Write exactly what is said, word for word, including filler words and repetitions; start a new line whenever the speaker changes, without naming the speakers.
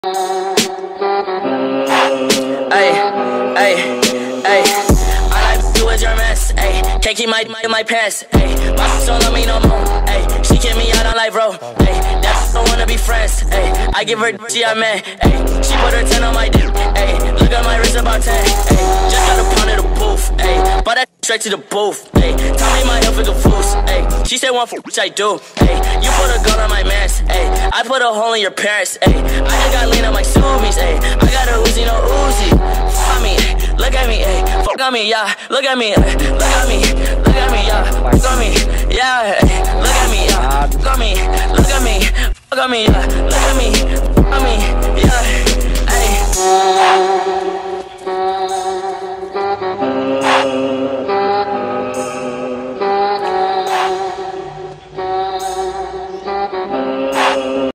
Ay, ay, ay. All I do is your mess, ay. Can't keep my my, my pants, ay. My sister don't love me no more, ay. She kick me out on life, bro, ay. That don't wanna be friends, ay. I give her she I man, ay. She put her ten on my dick, ay. Look at my wrist about ten, ay. Just got a pound of the booth, ay. Bought that straight to the booth, ay. Tell me my health is a fool's, ay. She said one for which I do, ay. You put a gun on my mans, ay. I put a hole in your parents, ay. I just got lean on my Subies, ay. I got a Uzi, no Uzi. Fuck me, look at me, ay. Fuck on me, yeah. Look at me, ay. Look at me, look at me, yeah. Fuck on me, yeah. Ay. Look at me, yeah. Fuck on me, look at me, fuck on me, yeah. Look at me, fuck on me, yeah. Ay.